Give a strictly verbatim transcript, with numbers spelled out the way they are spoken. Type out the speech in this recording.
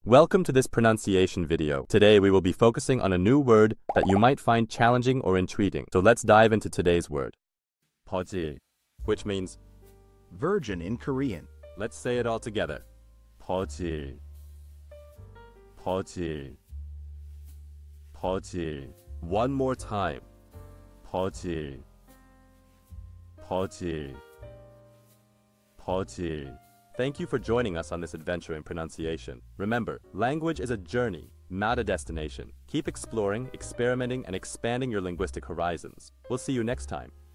Welcome to this pronunciation video. Today we will be focusing on a new word that you might find challenging or intriguing. So let's dive into today's word. beojil, which means virgin in Korean. Let's say it all together. beojil, beojil, beojil. One more time. beojil, beojil, beojil. Thank you for joining us on this adventure in pronunciation. Remember, language is a journey, not a destination. Keep exploring, experimenting, and expanding your linguistic horizons. We'll see you next time.